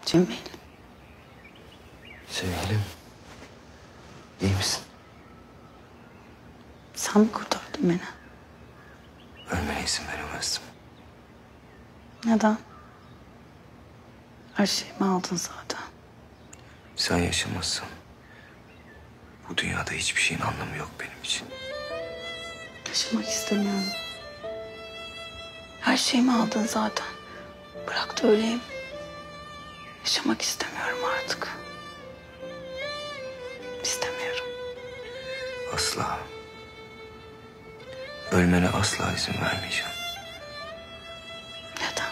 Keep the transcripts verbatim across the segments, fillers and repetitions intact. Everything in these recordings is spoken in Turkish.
Cemil. Sevgilim. İyi misin? Sen mi kurtardın beni? Ölmene izin veremezdim. Neden? Her şeyimi aldın zaten. Sen yaşamazsan bu dünyada hiçbir şeyin anlamı yok benim için. Yaşamak istemiyorum. Her şeyimi aldın zaten. Bırak da öleyim. Yaşamak istemiyorum artık. İstemiyorum. Asla. Ölmene asla izin vermeyeceğim. Neden?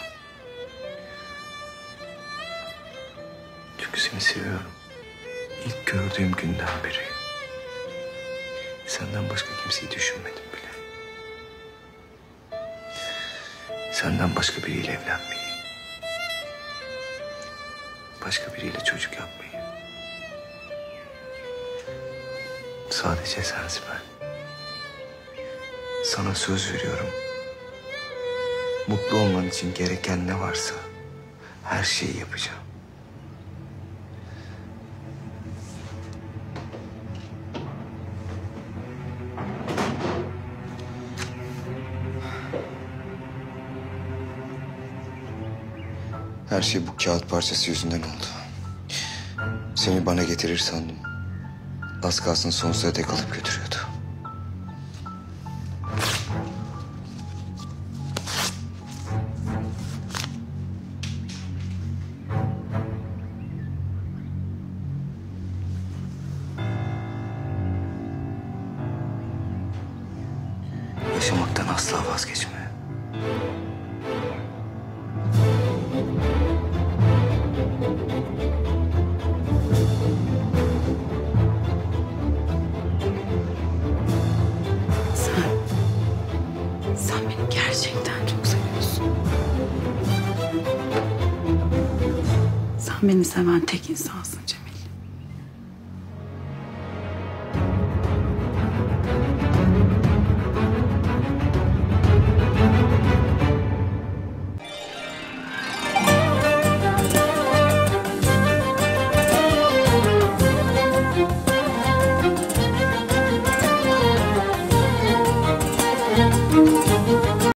Çünkü seni seviyorum. İlk gördüğüm günden beri. Senden başka kimseyi düşünmedim bile. Senden başka biriyle evlenmeyi. Başka biriyle çocuk yapmayı. Sadece sen Sibel. Sana söz veriyorum. Mutlu olman için gereken ne varsa her şeyi yapacağım. Her şey bu kağıt parçası yüzünden oldu. Seni bana getirir sandım. Az kalsın sonsuza dek alıp götürüyordu. Yaşamaktan asla vazgeçme. Sen... Sen beni gerçekten çok seviyorsun. Sen beni seven tek insansın Cemil.